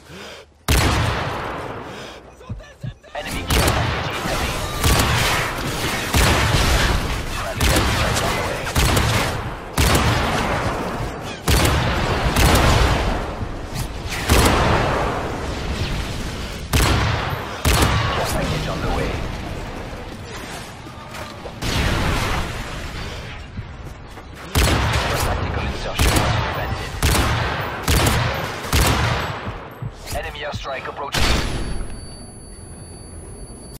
Enemy care package incoming. Friendly airstrike on the way. Care package on the way. Tactical insertion was prevented. Enemy airstrike approaching.